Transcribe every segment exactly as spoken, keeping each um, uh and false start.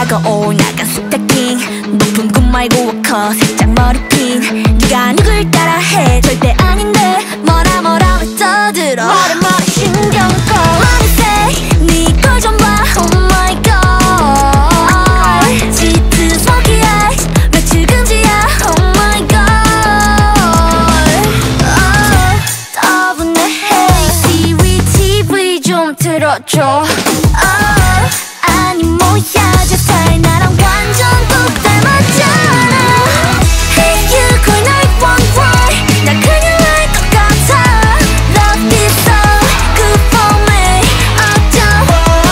거울 나간 스타킹 높은 꿈 말고 워커 살짝 머리핀 네가 누굴 따라해 절대 아닌데 뭐라 뭐라 왜 떠들어 머리 머리 신경 꺼 Let me say 네 걸 좀 봐 Oh my god 짙은 smoky eyes 며칠 금지야 Oh my god oh, 따분해 Hey Siri 티비 좀 틀어줘 oh, 아니 뭐야 저 스타일 나랑 완전 뚝 닮았잖아 Hey you call nine one one 나 그냥 알 것 같아 Love is so good for me 어쩜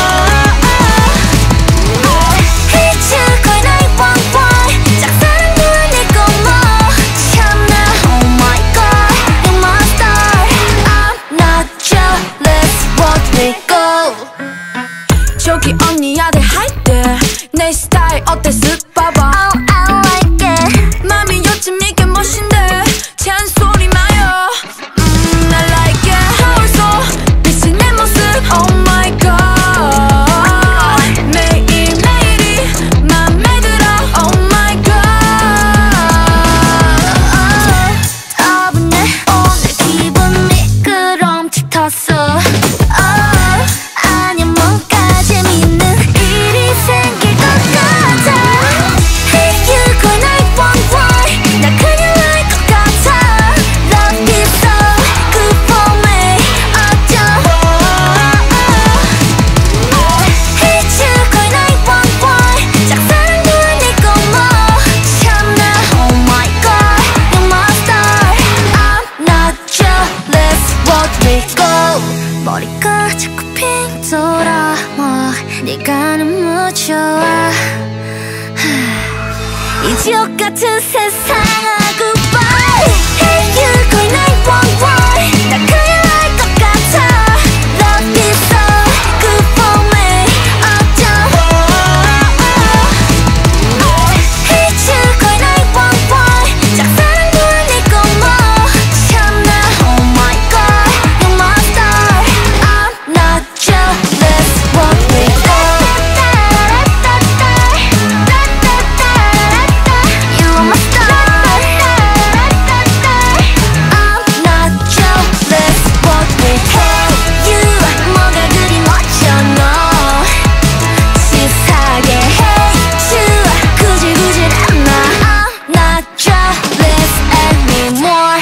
Hey you call nine one one 짝사랑도 아니고 뭐 참나 Oh my god you're my star I'm not jealous Rodrigo 저기 언니야 대 할 때 내 스타일 어때 쓱 봐봐 Oh I like it 맘이 요즘 이게 멋인데 잔소리 마요 음 I like it 하울소 미친 내 모습 Oh my god 매일매일이 맘에 들어 Oh my god 따분해 오늘 기분 미끄럼 짙었어 oh, 아니야 뭔가 재밌는 일이 생길 것 같아 Hey you call nine one one 나 그냥 알 것 같아 Love is so good for me 어쩜 Hey you call nine one one 짝사랑도 아니고 뭐 참나 Oh my god you're my star I'm not jealous Rodrigo 머리가 자꾸 핑 돌아 뭐 네가 너무 좋아 이 지옥 같은 세상아 goodbye Hey you call nine one one 나 그냥 알 것 같아 Love is so good for me 어쩜 Hey you call nine one one 짝사랑도 아니고 뭐 참나 Oh my god you're my star I'm not jealous Rodrigo You are my star I'm not jealous Rodrigo You 뭐가 그리 멋져 너 치사하게 hate you 구질구질 않아 I'm not jealous anymore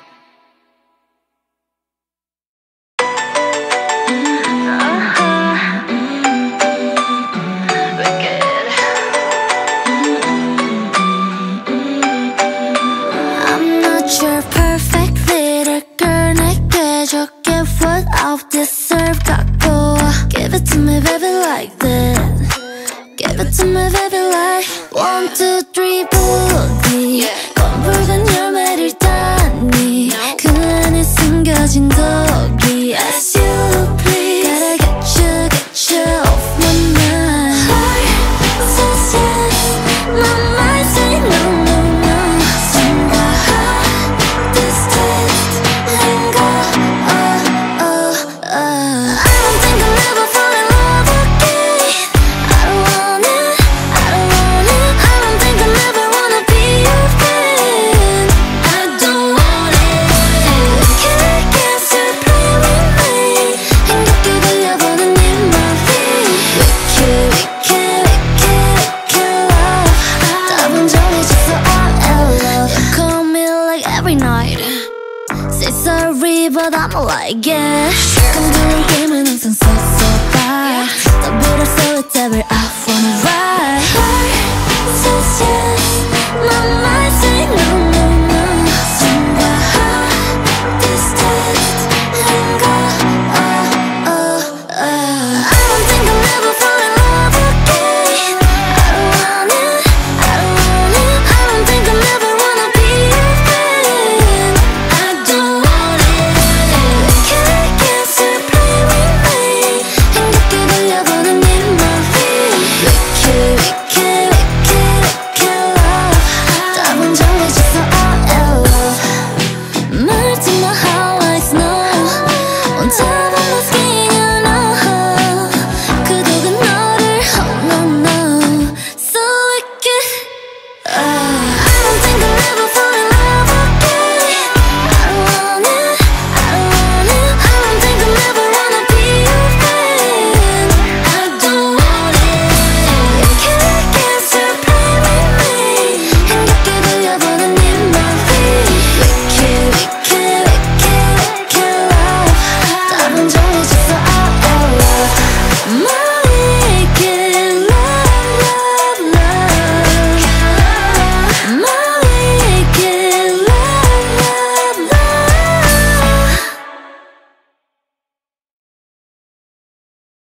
I'm not your perfect little girl 내게 줘 Give what I deserve 갖고 와 Give it to me baby like that Give it to me baby like One, two, three, boogie 검붉은 열매를 따니 그 안에 숨겨진 독이 As you please Gotta get you, get you off my mind Heart says yes My mind say no, no, no 숨과 this taste and go oh, oh, oh I don't think I'll ever fall in love again I don't want it, I don't want it I don't think I'll ever wanna be your friend I don't want it Can't cancel play with me 행복해 들려보는 네 말이 Wicked, wicked, wicked, wicked love 답은 정해졌어 all in love You call me like every night Say sorry but I'm like yeah 끈끈한